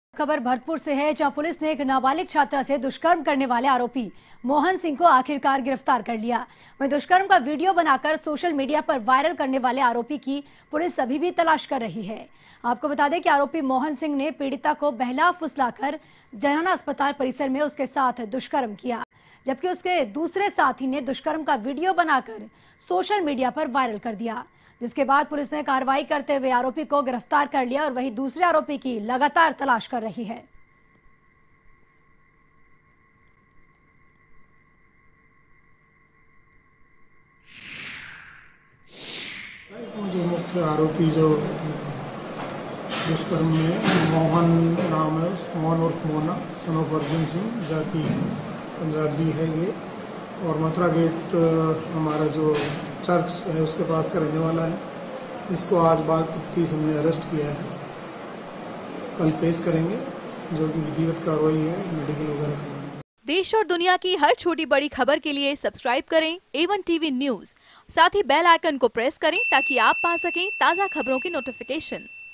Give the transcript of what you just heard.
खबर भरतपुर से है, जहां पुलिस ने एक नाबालिग छात्रा से दुष्कर्म करने वाले आरोपी मोहन सिंह को आखिरकार गिरफ्तार कर लिया। वहीं दुष्कर्म का वीडियो बनाकर सोशल मीडिया पर वायरल करने वाले आरोपी की पुलिस अभी भी तलाश कर रही है। आपको बता दें कि आरोपी मोहन सिंह ने पीड़िता को बहला फुसलाकर जनना अस्पताल परिसर में उसके साथ दुष्कर्म किया, जबकि उसके दूसरे साथी ने दुष्कर्म का वीडियो बनाकर सोशल मीडिया पर वायरल कर दिया, जिसके बाद पुलिस ने कार्रवाई करते हुए आरोपी को गिरफ्तार कर लिया और वहीं दूसरे आरोपी की लगातार तलाश कर रही है। इसमें जो मुख्य आरोपी जो दुष्कर्म में मोहन नाम है, उस मोहन उर्फ मोना सन ऑफ अर्जुन सिंह, जाति पंजाबी है ये, और मथुरा गेट हमारा जो चर्च है उसके पास का रहने वाला है। इसको आज बाज तफ्तीश हमने अरेस्ट किया है, कल पेश करेंगे, जो कि विधिवत कार्रवाई है, मेडिकल वगैरह करेंगे। देश और दुनिया की हर छोटी बड़ी खबर के लिए सब्सक्राइब करें A1 TV न्यूज़, साथ ही बेल आइकन को प्रेस करें ताकि आप पा सकें ताज़ा खबरों की नोटिफिकेशन।